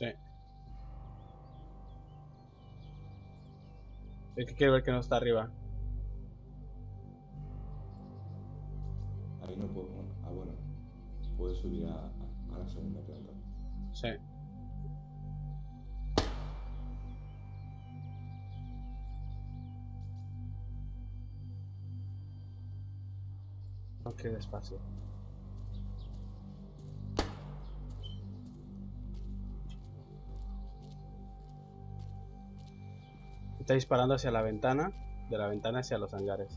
Sí. Es que quiero ver que no está arriba. Ahí no puedo. Ah, bueno. Puedo subir a la segunda planta. Sí. Ok, despacio. Está disparando hacia la ventana. De la ventana hacia los hangares.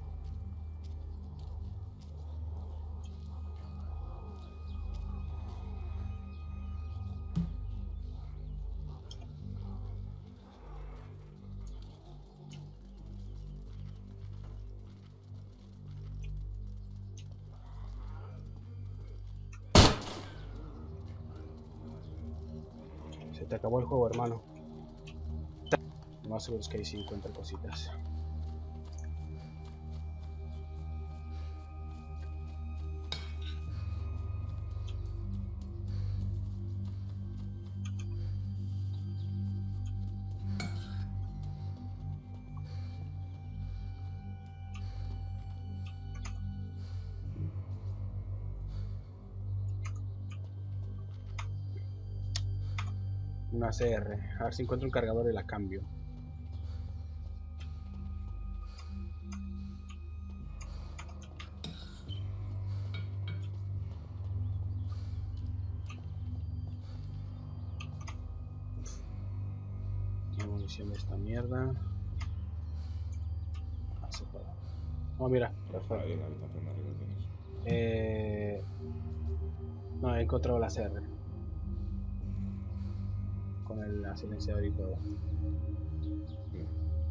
Se te acabó el juego, hermano. Lo más seguro es que ahí sí encuentro cositas. Una CR. A ver si encuentro un cargador y la cambio. La munición de esta mierda. Así todo. Oh, mira. Perfecto. Ahí en la habitación de arriba tienes. No, he encontrado la CR. Con el silenciador y todo. Bien.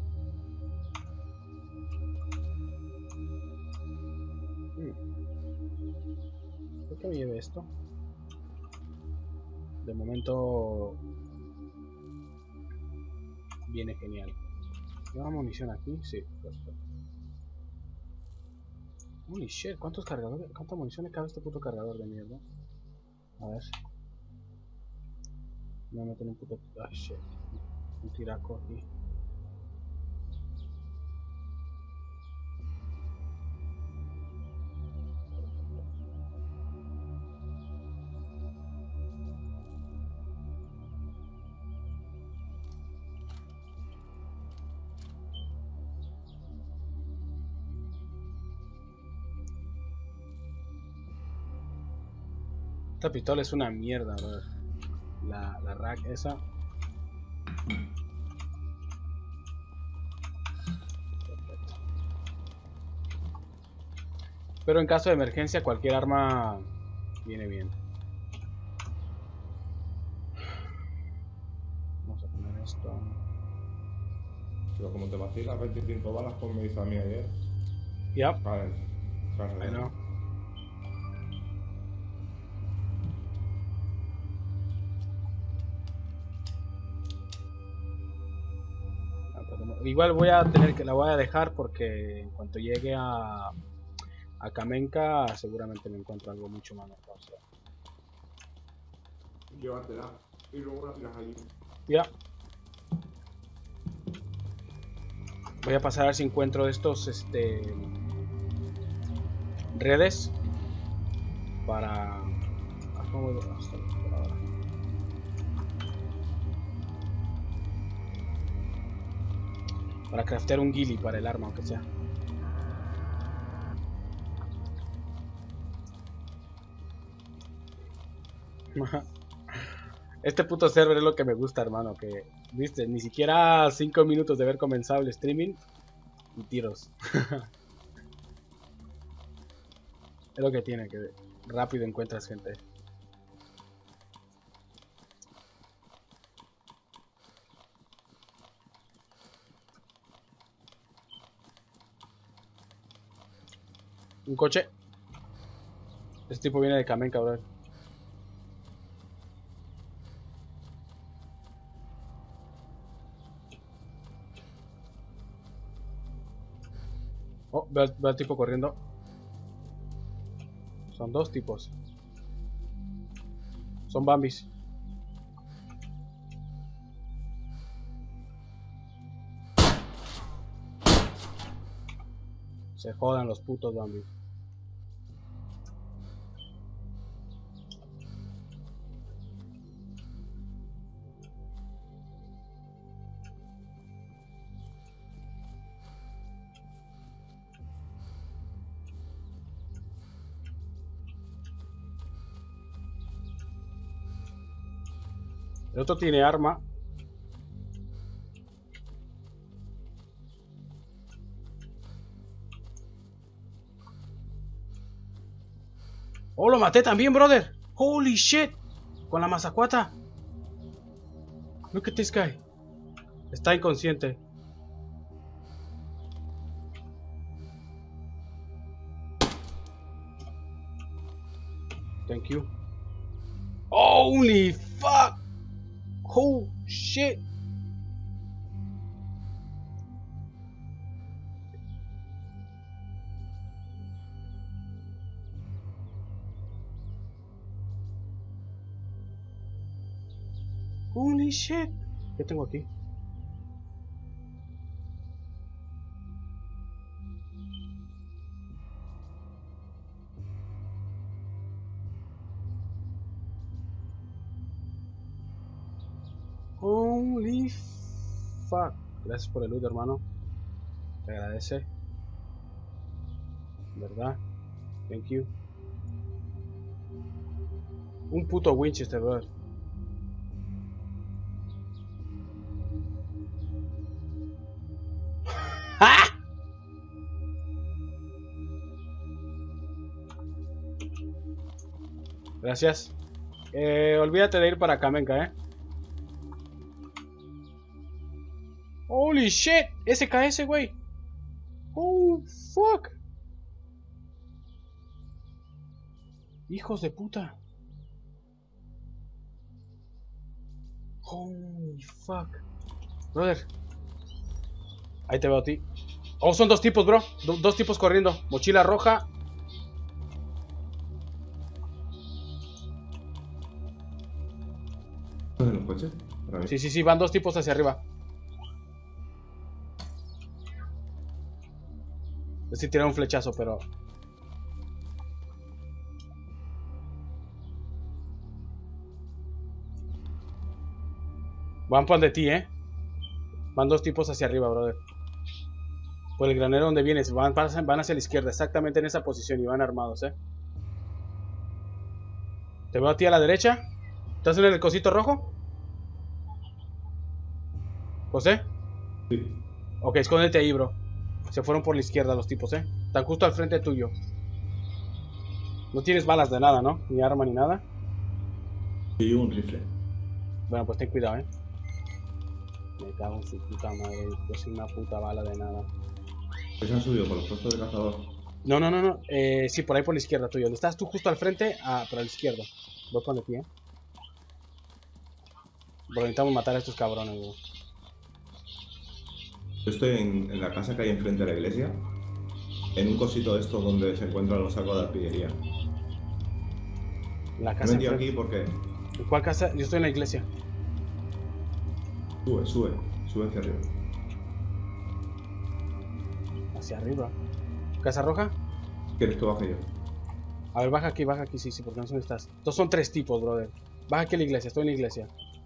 ¿Por qué me lleve esto? De momento viene genial. ¿Lleva munición aquí? Sí, perfecto. Holy shit, ¿cuántos cargadores? ¿Cuánta munición le cabe a este puto cargador de mierda? A ver. Me voy a meter un puto... Ah, shit. Un tiraco aquí. Esta pistola es una mierda, brother. La rack esa. Perfecto. Pero en caso de emergencia cualquier arma viene bien. Vamos a poner esto. Pero como te vacilas 25 balas, como me hizo a mí ayer. Ya. Vale. Bueno. Igual voy a tener que la voy a dejar porque en cuanto llegue a Kamenka seguramente me encuentro algo mucho más mejor. O sea. Llévatela y luego la tiras allí. Ya. Voy a pasar a ver si encuentro estos redes para para craftear un ghillie para el arma, aunque sea. Este puto server es lo que me gusta, hermano, que viste, ni siquiera 5 minutos de haber comenzado el streaming y tiros. Es lo que tiene, que rápido encuentras gente. Un coche. Este tipo viene de Kamen, cabrón. Oh, ve al tipo corriendo. Son dos tipos. Son Bambis. Se jodan los putos zombies. El otro tiene arma. Oh, lo maté también, brother. Holy shit. Con la mazacuata. Look at this guy. Está inconsciente. Thank you. Holy fuck. Oh shit. Holy shit. ¿Qué tengo aquí? Holy fuck. Gracias por el loot, hermano. Te agradece. ¿Verdad? Thank you. Un puto Winchester, brother. ¡Ah! Gracias. Olvídate de ir para Kamenka, Holy shit. SKS, güey. Oh, fuck. Hijos de puta. Holy fuck. Brother. Ahí te veo a ti. Oh, son dos tipos, bro. Dos tipos corriendo. Mochila roja. ¿En los coches? Sí, van dos tipos hacia arriba. Sí, tirar un flechazo, pero... Van por de ti, Van dos tipos hacia arriba, brother. Por el granero donde vienes. Van hacia la izquierda, exactamente en esa posición. Y van armados, Te veo a ti a la derecha. ¿Estás en el cosito rojo? ¿José? Sí. Ok, escóndete ahí, bro. Se fueron por la izquierda los tipos, Están justo al frente tuyo. No tienes balas de nada, ¿no? Ni arma ni nada. Y un rifle. Bueno, pues ten cuidado, Me cago en su puta madre. Yo soy una puta bala de nada. ¿Se han subido por los puestos de cazador? No. Sí, por ahí por la izquierda tuyo. ¿Dónde estás tú justo al frente? Ah, por la izquierda. Voy con de ti, Bro, necesitamos matar a estos cabrones, bro. Yo estoy en la casa que hay enfrente de la iglesia. En un cosito de estos donde se encuentran los sacos de artillería. La Me he casa metido enfrente. aquí porque... ¿En cuál casa? Yo estoy en la iglesia. Sube hacia arriba. Hacia arriba. ¿Casa roja? ¿Quieres que baje yo? A ver, baja aquí, sí, porque no sé dónde estás. Estos son tres tipos, brother. Baja aquí a la iglesia, estoy en la iglesia.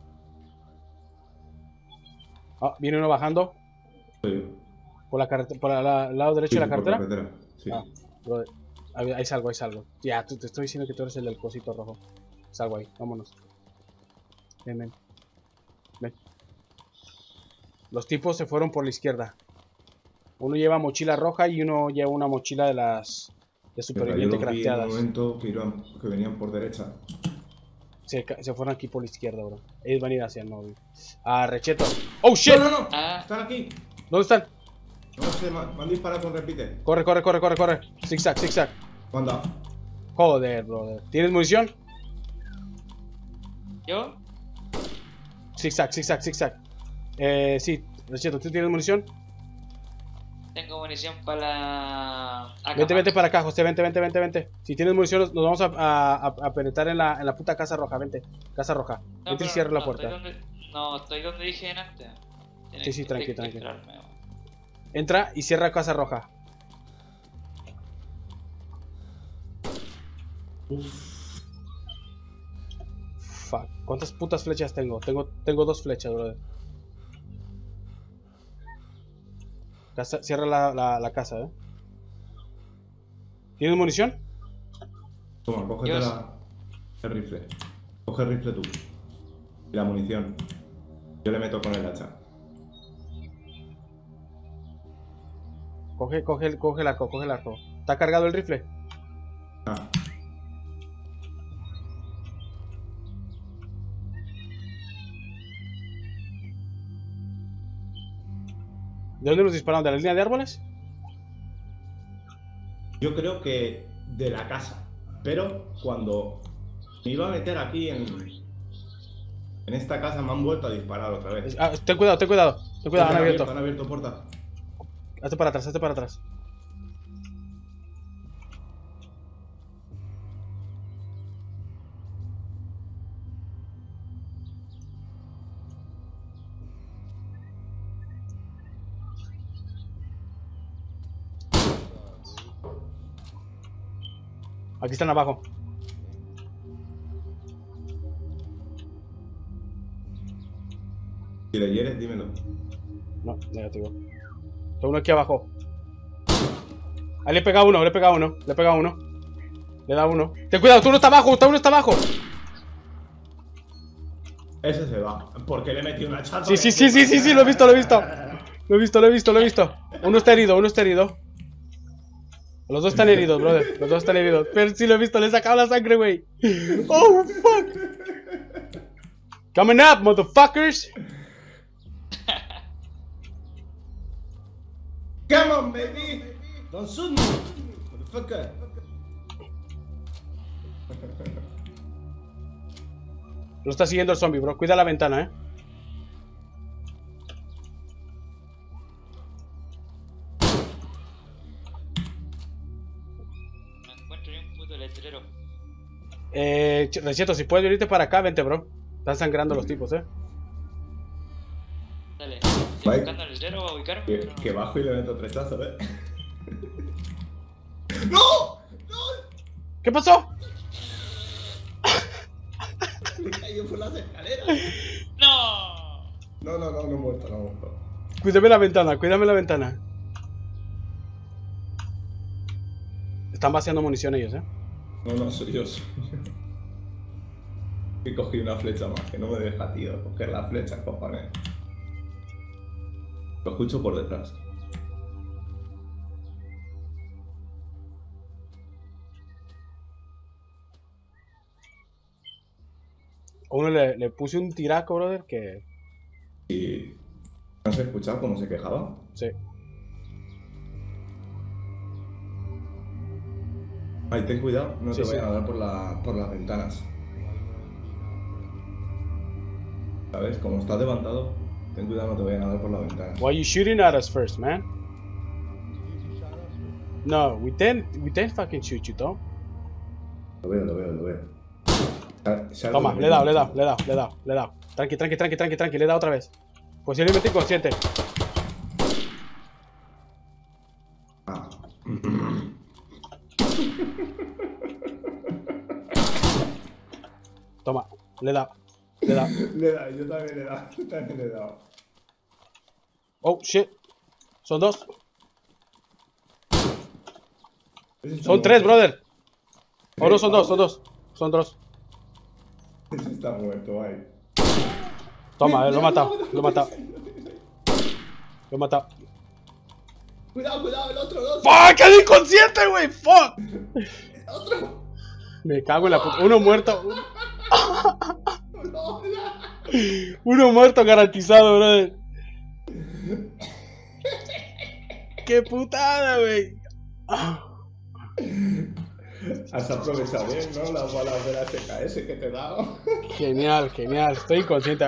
Ah, viene uno bajando. Soy Por la carretera, por el lado derecho yo. de la Por la carretera. carretera. Sí. Ah, brother. Ahí salgo. Ya, te estoy diciendo que tú eres el del cosito rojo. Salgo ahí, vámonos. Ven. Los tipos se fueron por la izquierda. Uno lleva mochila roja y uno lleva una mochila de las de superviviente yo los vi en crafteadas. un momento que venían por derecha. Se fueron aquí por la izquierda, bro. Ellos van a ir hacia el móvil. Ah, Recheto. ¡Oh, shit! ¡No! Ah. ¡Están aquí! ¿Dónde están? No sé, me han disparado con repite. Corre. Zigzag. Manda. Joder, brother. ¿Tienes munición? ¿Yo? Zigzag. Sí, Recheto, ¿tú tienes munición? Tengo munición para la... Vente para acá, José, vente. Si tienes munición, nos vamos a penetrar en la puta casa roja, vente. Casa roja. No, Vente y pero cierra la no, puerta. estoy donde dije antes. Sí, tranqui. Entrarme, Entra y cierra casa roja. Uf. Fuck. ¿Cuántas putas flechas tengo? Tengo 2 flechas, brother. Cierra la casa, ¿Tienes munición? Toma, cógete el rifle. Coge el rifle tú. Y la munición. Yo le meto con el hacha. Coge el arco. ¿Está cargado el rifle? Ah. ¿De dónde nos dispararon? ¿De la línea de árboles? Yo creo que de la casa. Pero cuando me iba a meter aquí en esta casa me han vuelto a disparar otra vez. Ten cuidado. Han abierto. Han abierto puerta. Hazte para atrás. Aquí están abajo. Si le hieres, dímelo. No, negativo. Está uno aquí abajo. Ahí le he pegado uno. Le da uno. Ten cuidado, uno está abajo. Ese se va. Porque le metí una chata. Sí, lo he visto. Lo he visto. Uno está herido. Los dos están heridos, brother. Pero sí lo he visto, le he sacado la sangre, güey. Oh, fuck. Coming up, motherfuckers. Come on, baby. Don't shoot me, motherfucker. Lo está siguiendo el zombie, bro. Cuida la ventana, Recheto, si puedes venirte para acá, vente, bro. Están sangrando los tipos, Dale. Bye. Buscando el letrero para ubicarme. Que bajo y le meto trechazos, ¡No! ¿Qué pasó? Me cayó por las escaleras. ¡No! No he muerto. Cuídame la ventana. Están vaciando munición ellos, No, soy yo. Y cogí una flecha más, que no me deja, tío, coger la flecha, cojones. Lo escucho por detrás. A uno le puse un tiraco, brother, que... ¿Y no has escuchado cómo se quejaba? Sí. Ay, ten cuidado, no te Sí. vayan a dar por las ventanas. ¿Sabes? Como estás levantado, ten cuidado, no te vayan a dar por las ventanas. Why are you shooting at us first, man? No, we didn't fucking shoot you, Tom. Lo veo. Toma, le he dado. Tranqui, le he dado otra vez. Posiblemente inconsciente. Ah. Toma, le he dado. Yo también le he dado. Oh, shit. Son dos. Son tres, brother. Oh, no, son dos. Ese está muerto, ahí. Toma, lo he matado. Cuidado, el otro. ¡Fuck! ¡Quedé inconsciente, güey! ¡Fuck! El otro. Me cago en la puta. Uno muerto. Uno muerto garantizado, brother. ¡Qué putada, güey! Has aprovechado bien, ¿no? Las balas de la SKS que te he dado. Genial. Estoy inconsciente.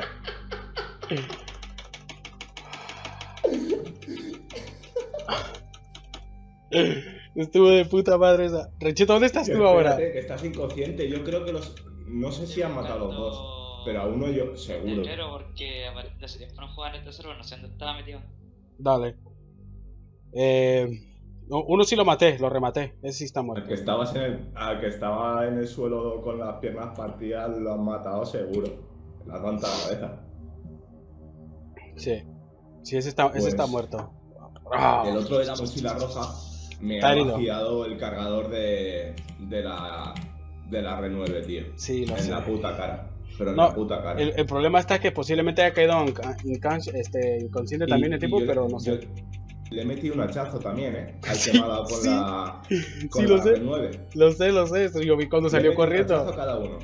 Estuvo de puta madre esa. Recheto, ¿dónde estás tú ahora? Que estás inconsciente. Yo creo que no sé si han matado a los dos, pero a uno yo seguro. Pero porque hace tiempo no jugaba en este server, no sé dónde estaba metido. Dale. No, uno sí lo maté, lo rematé. Ese sí está Al muerto. que al que estaba en el suelo con las piernas partidas lo han matado seguro. Le ha levantado la cabeza. Sí. Sí, ese está Pues, muerto. Ah, el otro de la mochila roja me está ha herido. vaciado el cargador de la R9, tío. Sí, lo En sé. la puta cara. Pero en No, la puta cara. el problema está que posiblemente haya caído inconsciente también el tipo, yo pero no sé. le he metido un hachazo también, al Sí, que me ha dado con sí. la, con Sí, la lo sé. R9. Lo sé. Eso yo vi cuando Le he salió metido un hachazo a corriendo. cada uno.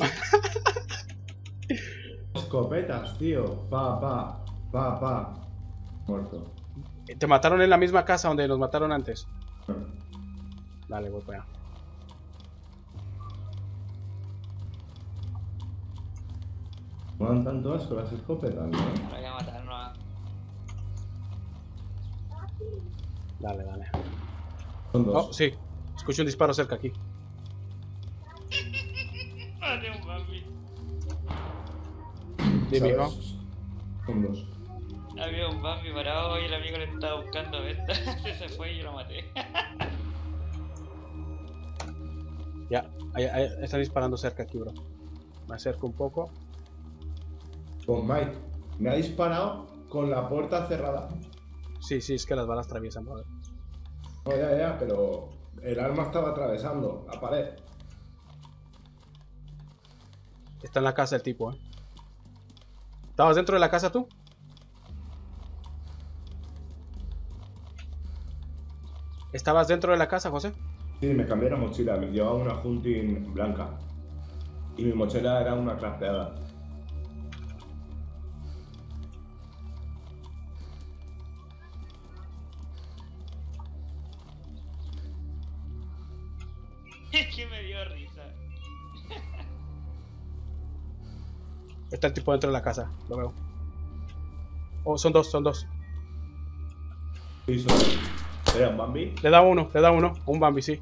Escopetas, tío. Pa. Muerto. ¿Te mataron en la misma casa donde nos mataron antes? Dale, voy para allá. No dan tanto asco las escopetas, ¿no? Lo voy a matar, no. Dale. Son Oh, dos. sí. Escucho un disparo cerca aquí. Mate un Bambi. Dime, hijo. ¿Sabes? Son dos. Había un Bambi parado y el amigo le estaba buscando venta. Se fue y yo lo maté. Ya, ahí están disparando cerca aquí, bro. Me acerco un poco. Pues Mike, me ha disparado con la puerta cerrada. Sí, es que las balas atraviesan, brother. No, ya, pero el arma estaba atravesando la pared. Está en la casa el tipo, ¿Estabas dentro de la casa tú? ¿Estabas dentro de la casa, José? Sí, me cambié la mochila. Llevaba una Hunting blanca. Y mi mochila era una crafteada. Es que me dio risa. Está el tipo dentro de la casa, lo veo. Oh, son dos. Sí, son dos. Era un Bambi Le da uno. Un Bambi, sí.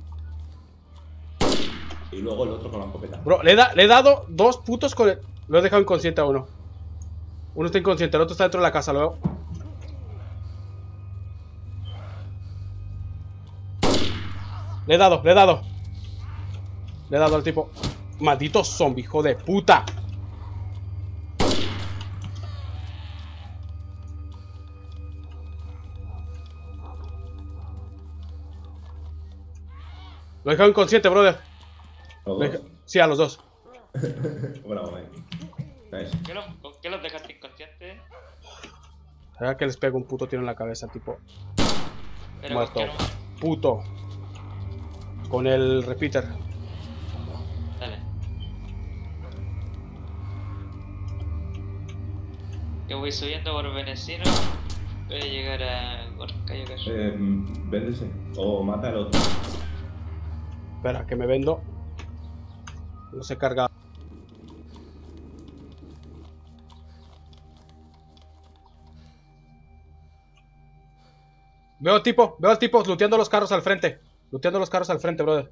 y luego el otro con la escopeta. Bro, le he dado dos putos con el... Lo he dejado inconsciente a uno. Uno está inconsciente, el otro está dentro de la casa, lo veo. Le he dado. Le he dado al tipo. Maldito zombie, hijo de puta. Lo he dejado inconsciente, brother. Los dos. Sí, a los dos. Bravo, Mike. Nice. ¿Con qué los dejaste inconscientes? Ahora que les pego un puto tiro en la cabeza, tipo. Pero Muerto. ¿con qué arma? Puto. Con el repeater. Dale. Yo voy subiendo por Venecino. Voy a llegar a Gorka, yo creo. Véndese. O mata al otro. Espera, que me vendo. No se carga. Veo al tipo looteando los carros al frente. Brother.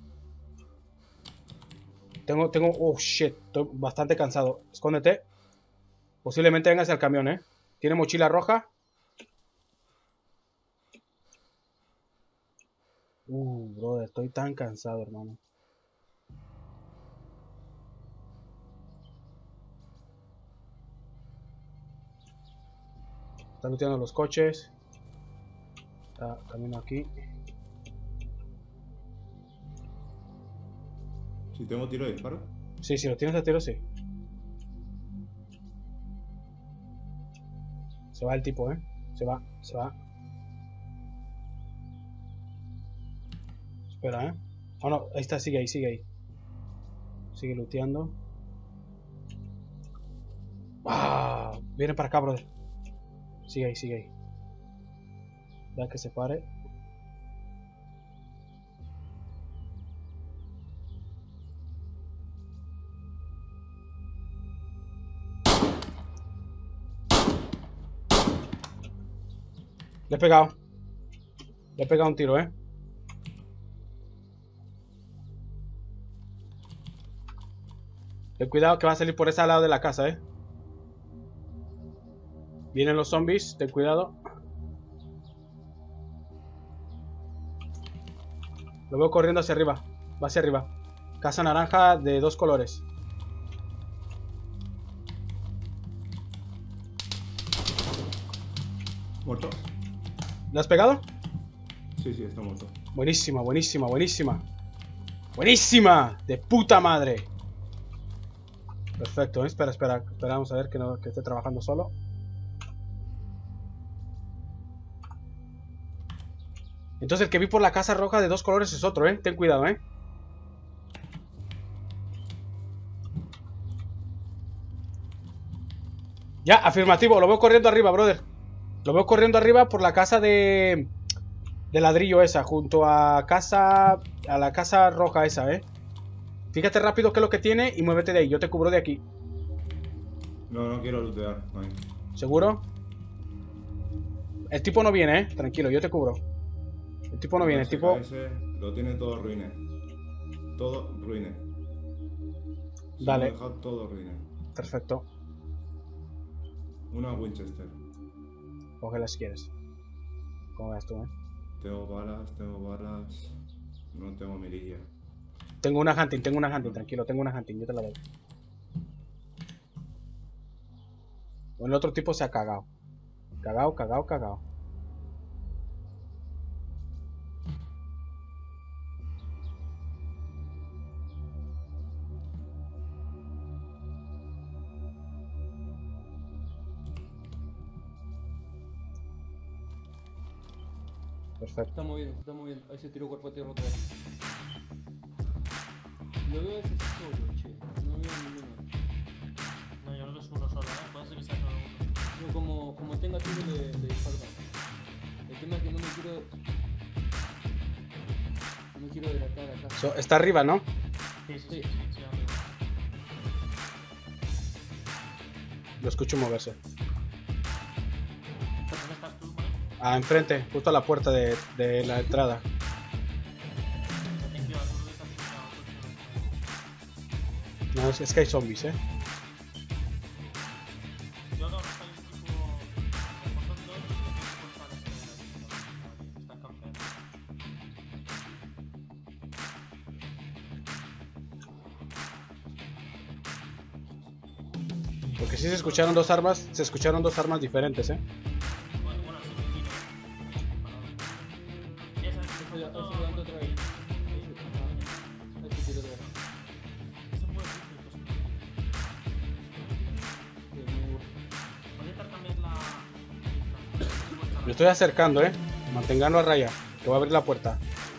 Tengo, oh shit, estoy bastante cansado. Escóndete. Posiblemente venga hacia el camión, Tiene mochila roja. Brother, estoy tan cansado, hermano. Están looteando los coches. Está camino aquí. Si tengo tiro de disparo. Sí, si lo tienes a tiro, sí. Se va el tipo, Se va. Espera, Oh, no, ahí está, sigue ahí. Sigue looteando. Viene para acá, brother. Sigue ahí. Da que se pare. Le he pegado. Un tiro, Ten cuidado que va a salir por ese lado de la casa, Vienen los zombies, ten cuidado. Lo veo corriendo hacia arriba. Va hacia arriba. Casa naranja de 2 colores. ¿Muerto? ¿Le has pegado? Sí, sí, está muerto. Buenísima, buenísima, buenísima. ¡Buenísima! ¡De puta madre! Perfecto, espera, espera. Esperamos a ver que esté trabajando solo. Entonces el que vi por la casa roja de 2 colores es otro, Ten cuidado, Ya, afirmativo. Lo veo corriendo arriba, brother. Lo veo corriendo arriba por la casa de ladrillo esa, junto a la casa roja esa, Fíjate rápido qué es lo que tiene y muévete de ahí. Yo te cubro de aquí. No, no quiero lootear. No. ¿Seguro? El tipo no viene, Tranquilo, yo te cubro. El tipo no viene, el tipo... Ese lo tiene todo ruine. Todo ruine. Dale. Se lo he dejado todo ruine. Perfecto. Una Winchester. Cógela si quieres. ¿Cómo ves tú, Tengo balas. No tengo mirilla. Tengo una hunting, tranquilo, tengo una hunting, yo te la doy. El otro tipo se ha cagado. Cagado. Perfecto. Se está moviendo. Ahí se tiró cuerpo a tierra otra vez. Lo veo a ese solo, che. No veo a ninguno. No, yo creo que es uno solo, puede ser que sea solo uno. No, como tenga tiro le disparo. El tema es que no me quiero delatar acá. Está arriba, ¿no? Sí, Sí. amigo. Lo escucho moverse. ¿Dónde estás tú, Mike? Enfrente, justo a la puerta de la entrada. Ten cuidado, tú estás cuidado. No, es que hay zombies, Yo no, está ahí un tipo... Como son dos, yo tengo que cortar ese de ahí, están campeando. Porque sí se escucharon dos armas diferentes, Bueno, sí, me tiro. Ya sabes que Ese todo... levanta otra vez. Ahí se tiró otra vez. Es un buen sitio, ¿Puedes intercambiar la... Me estoy acercando, Manténganlo a raya, que voy a abrir la puerta.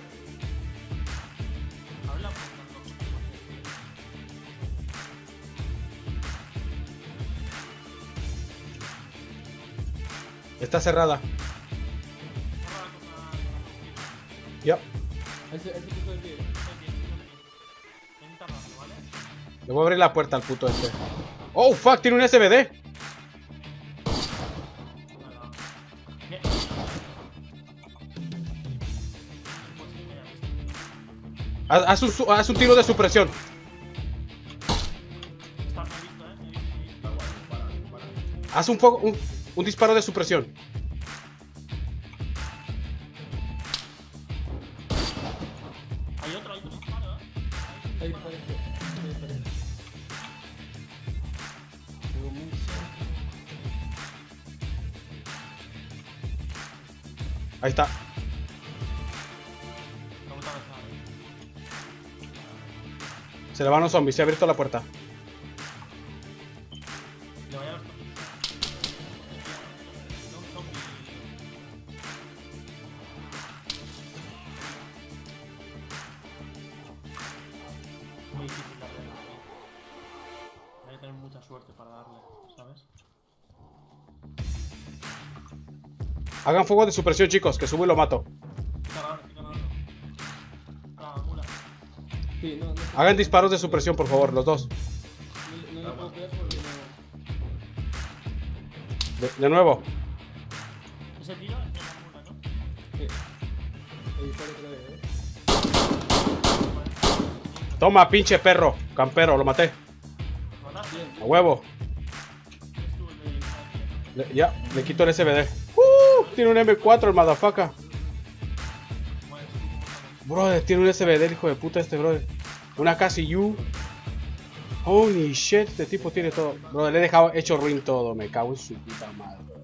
Abre la puerta, loco. Está cerrada. Cerra la cosa... Ya. Ese puso de pie. Intenta rápido, ¿vale? Le voy a abrir la puerta al puto este. ¡Oh, fuck! Tiene un SBD. Haz un tiro de supresión. Está me he visto, me he visto. Haz un disparo de supresión. Hay otro disparo, Ahí disparé. Pegó muy cerca. Ahí está. Se le van los zombies, se ha abierto la puerta. Le voy a los zombies. No, un zombie. Muy difícil darle. Hay que tener mucha suerte para darle, ¿sabes? Hagan fuego de supresión, chicos, que subo y lo mato. Estoy cargando. Ah, mula. Sí, no Hagan disparos de supresión, por favor, los dos. le puedo pegar porque no. De nuevo. Ese tiro es de la mula, ¿no? Sí. Ahí disparo otra vez, Toma, pinche perro. Campero, lo maté. ¿Mataste? Bien. A huevo. Estuvo el de... Ya, le quito el SBD. Tiene un M4 el motherfucker. Bueno, estuvo Brother, tiene un SBD, el hijo de puta este, brother. Una KCU. Holy shit, este tipo tiene todo. Brother, le he dejado hecho ruin todo. Me cago en su puta madre, brother.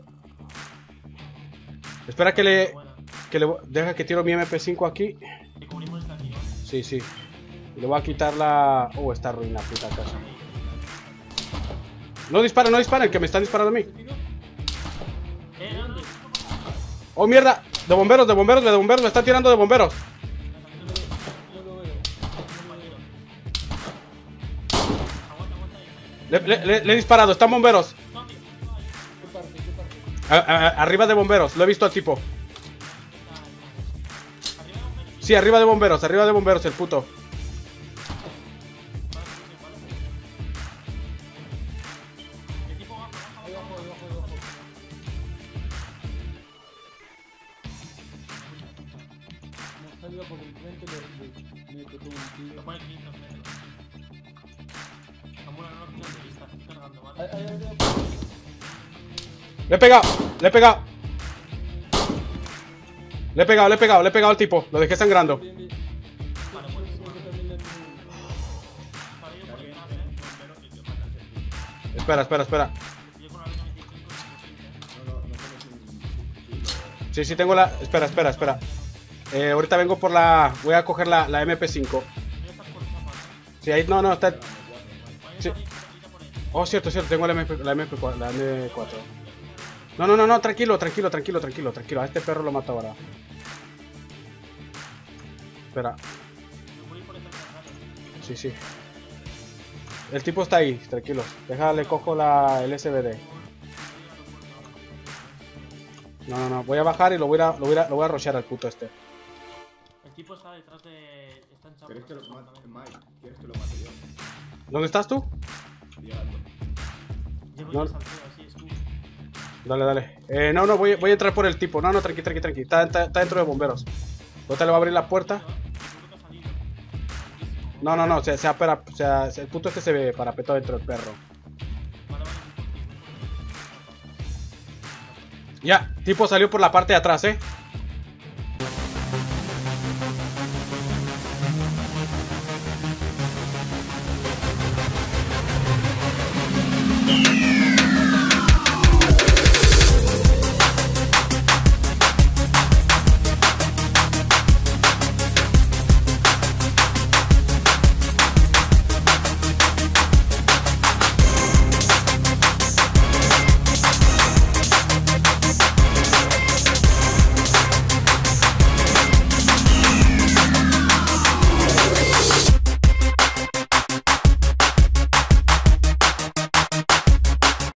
Espera que le... Deja que tiro mi MP5 aquí. Y cubrimos esta aquí, ¿no? Sí, sí. Y le voy a quitar la... Oh, está ruin la puta casa. No disparen, que me están disparando a mí. No, no. Oh, mierda. De bomberos, me están tirando de bomberos. No lo veo. Le he disparado, están bomberos. ¿Qué parte? Arriba de bomberos, lo he visto al tipo. Sí, arriba de bomberos, el puto. Ahí abajo, ahí abajo, ahí abajo. Hemos salido por el frente, le tocó un tiro. Lo pone 500 metros. Amura, no lo tienes de vista, estoy cargando, ¿vale? Ahí. Le he pegado. Le he pegado al tipo, lo dejé sangrando. Bien, bien. Vale, pues Creo que también le tengo. salido por detrás, pero que te mata el tío. Espera. Yo con la L95 es imposible. Sí, tengo la... Espera. Ahorita vengo por la... Voy a coger la MP5. Ya estás por esa parte. Sí, ahí... No, está... Vaya Sí. por ahí, cerquita por ahí. Oh, cierto, tengo la MP4. No, tranquilo. A este perro lo mato ahora. Espera. Me voy por esta casa. Sí. El tipo está ahí, tranquilo. Déjale, cojo el SBD. No, voy a bajar y lo voy a rushear al puto este. El tipo está detrás de... Está en chapa. ¿Quieres que lo mate, Mike? ¿Quieres que lo mate yo? ¿Dónde estás tú? Llegando. Llevo No. ya salteo así, escudo. Dale. No, voy a entrar por el tipo. No, tranqui. Está dentro de bomberos. Ahorita le va a abrir la puerta. No, el puto este se ve parapetado dentro del perro. Ya, tipo salió por la parte de atrás,